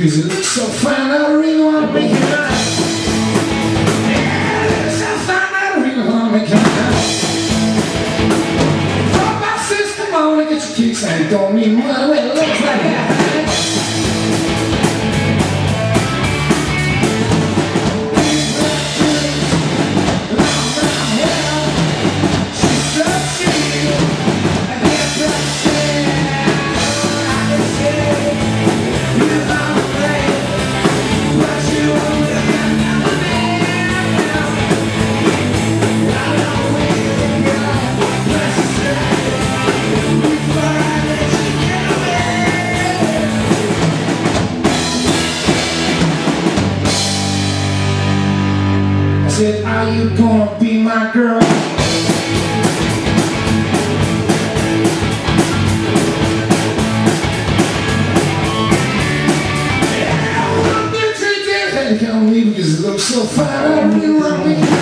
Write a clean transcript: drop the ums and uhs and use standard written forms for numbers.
Because it looks so fine, I really want to make it right. Yeah, it looks so fine, I really want to make it right. From my sister, come on and get your kicks, and it don't mean money when it looks like that. I said, are you gonna be my girl? Yeah, I want to treat that. Can't leave because it looks so fine. I really want to be